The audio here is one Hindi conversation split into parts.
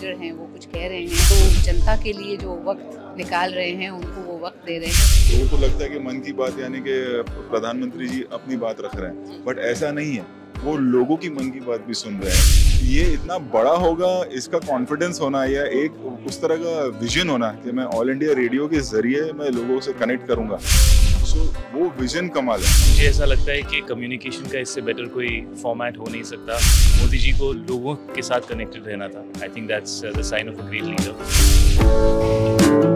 लीडर हैं वो कुछ कह रहे हैं तो जनता के लिए जो वक्त निकाल रहे हैं उनको वो वक्त दे रहे हैं। लोगों को लगता है कि मन की बात यानी कि प्रधानमंत्री जी अपनी बात रख रहे हैं, बट ऐसा नहीं है। वो लोगों की मन की बात भी सुन रहे हैं। ये इतना बड़ा होगा, इसका कॉन्फिडेंस होना या एक उस तरह का विजन होना कि मैं ऑल इंडिया रेडियो के जरिए मैं लोगों से कनेक्ट करूंगा, सो वो विजन कमाल है। मुझे ऐसा लगता है कि कम्युनिकेशन का इससे बेटर कोई फॉर्मेट हो नहीं सकता। मोदी जी को लोगों के साथ कनेक्टेड रहना था। I think that's the sign off a great leader.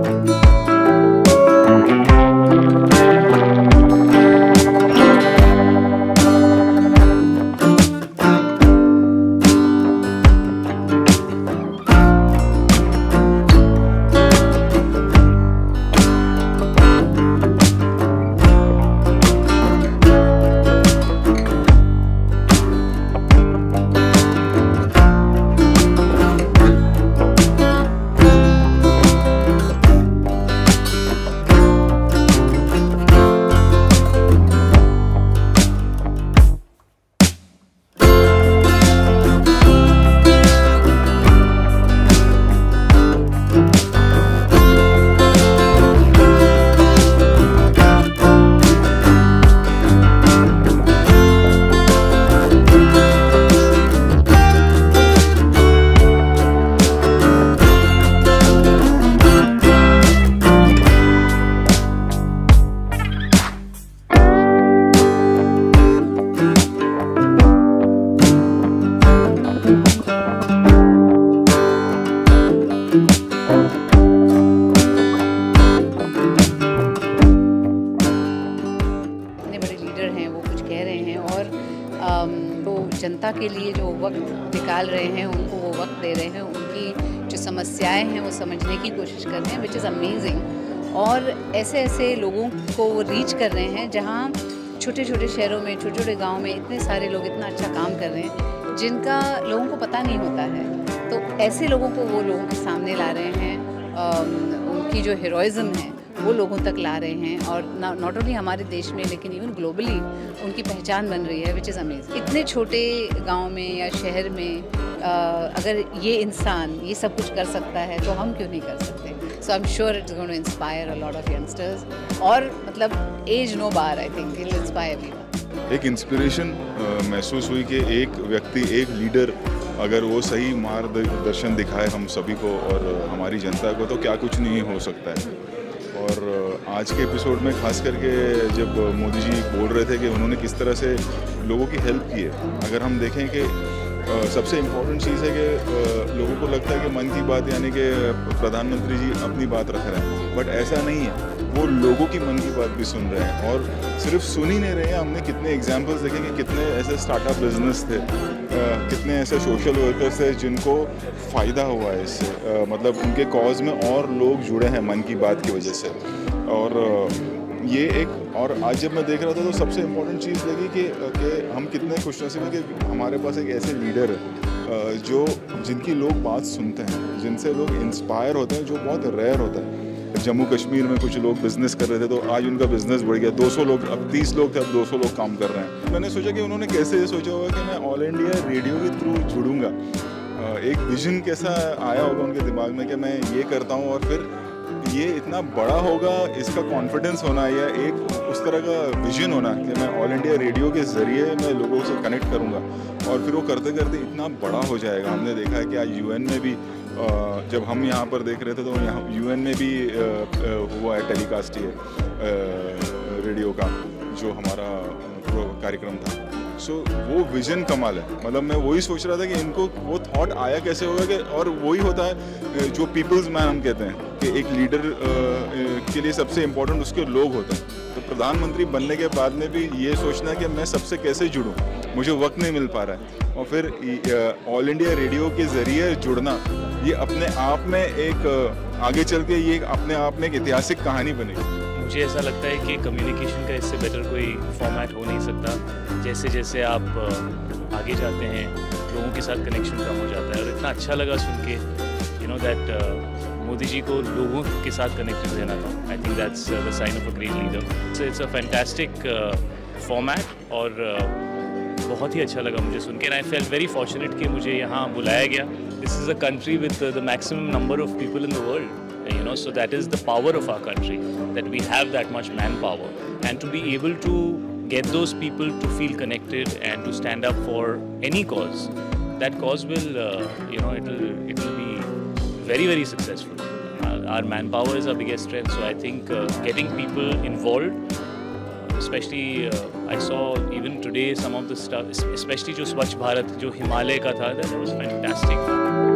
तो जनता के लिए जो वक्त निकाल रहे हैं उनको वो वक्त दे रहे हैं, उनकी जो समस्याएं हैं वो समझने की कोशिश कर रहे हैं, विच इज़ अमेजिंग। और ऐसे ऐसे लोगों को वो रीच कर रहे हैं जहाँ छोटे छोटे शहरों में, छोटे छोटे गाँव में इतने सारे लोग इतना अच्छा काम कर रहे हैं जिनका लोगों को पता नहीं होता है। तो ऐसे लोगों को वो लोगों के सामने ला रहे हैं, उनकी जो हीरोइज़्म है वो लोगों तक ला रहे हैं। और नॉट ओनली हमारे देश में लेकिन इवन ग्लोबली उनकी पहचान बन रही है, विच इज़ अमेजिंग। इतने छोटे गांव में या शहर में अगर ये इंसान ये सब कुछ कर सकता है तो हम क्यों नहीं कर सकते। So I am sure it's going to inspire a lot of youngsters. और मतलब age no bar, I think it will inspire everyone. एक इंस्पिरेशन महसूस हुई कि एक व्यक्ति, एक लीडर अगर वो सही मार्गदर्शन दिखाए हम सभी को और हमारी जनता को, तो क्या कुछ नहीं हो सकता है। और आज के एपिसोड में खास करके जब मोदी जी बोल रहे थे कि उन्होंने किस तरह से लोगों की हेल्प की है, अगर हम देखें कि सबसे इम्पोर्टेंट चीज़ है कि लोगों को लगता है कि मन की बात यानी कि प्रधानमंत्री जी अपनी बात रख रहे हैं, बट ऐसा नहीं है। वो लोगों की मन की बात भी सुन रहे हैं और सिर्फ सुन ही नहीं रहे हैं। हमने कितने एग्जांपल्स देखे कि कितने ऐसे स्टार्टअप बिजनेस थे, कितने ऐसे सोशल वर्कर्स थे जिनको फ़ायदा हुआ है इससे, मतलब उनके कॉज में और लोग जुड़े हैं मन की बात की वजह से। और ये एक, और आज जब मैं देख रहा था तो सबसे इम्पोर्टेंट चीज़ लगी कि हम कितने खुशनसीब हैं कि हमारे पास एक ऐसे लीडर है जो जिनकी लोग बात सुनते हैं, जिनसे लोग इंस्पायर होते हैं, जो बहुत रेयर होता है। जम्मू कश्मीर में कुछ लोग बिज़नेस कर रहे थे तो आज उनका बिज़नेस बढ़ गया, 200 लोग, अब 30 लोग थे, अब 200 लोग काम कर रहे हैं। मैंने सोचा कि उन्होंने कैसे सोचा होगा कि मैं ऑल इंडिया रेडियो के थ्रू जुड़ूंगा। एक विजन कैसा आया होगा उनके दिमाग में कि मैं ये करता हूँ और फिर ये इतना बड़ा होगा, इसका कॉन्फिडेंस होना या एक उस तरह का विजन होना कि मैं ऑल इंडिया रेडियो के ज़रिए मैं लोगों से कनेक्ट करूँगा और फिर वो करते करते इतना बड़ा हो जाएगा। हमने देखा है कि आज यूएन में भी, जब हम यहाँ पर देख रहे थे तो यहाँ यूएन में भी हुआ है टेलीकास्ट ये रेडियो का जो हमारा कार्यक्रम था। सो वो विजन कमाल है। मतलब मैं वही सोच रहा था कि इनको वो थॉट आया कैसे होगा कि, और वही होता है जो पीपल्स मैन हम कहते हैं कि एक लीडर के लिए सबसे इम्पोर्टेंट उसके लोग होते हैं। तो प्रधानमंत्री बनने के बाद में भी ये सोचना है कि मैं सबसे कैसे जुड़ूं, मुझे वक्त नहीं मिल पा रहा है, और फिर ऑल इंडिया रेडियो के ज़रिए जुड़ना, ये अपने आप में एक आगे चल के ये अपने आप में एक ऐतिहासिक कहानी बनेगी। मुझे ऐसा लगता है कि कम्युनिकेशन का इससे बेटर कोई फॉर्मेट हो नहीं सकता। जैसे जैसे आप आगे जाते हैं लोगों के साथ कनेक्शन कम हो जाता है। और इतना अच्छा लगा सुन के दैट मोदी जी को लोगों के साथ कनेक्टेड रहना था। I think that's the sign off a great leader. So it's a fantastic format और बहुत ही अच्छा लगा मुझे सुन के, and I felt very fortunate कि मुझे यहाँ बुलाया गया. This is a country with the maximum number of people in the world, you know, so that is the power of our country, that we have that much manpower, and to be able to get those people to feel connected and to stand up for any cause, that cause will you know, it will be very, very successful. Our manpower is our biggest strength, so I think getting people involved, especially I saw even today some of the stuff, especially जो स्वच्छ भारत जो हिमालय का था, that was fantastic.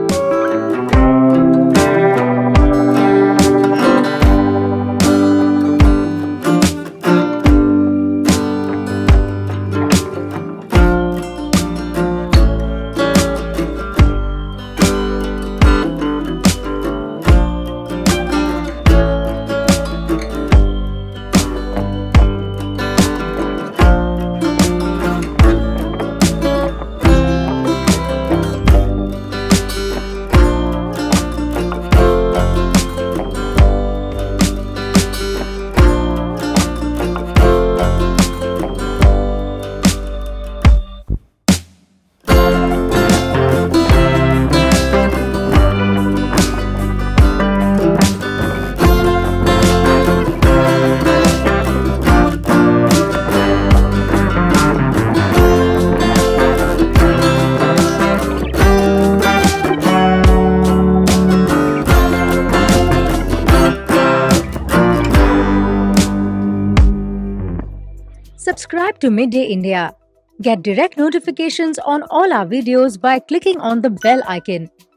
Subscribe to Midday India. Get direct notifications on all our videos by clicking on the bell icon.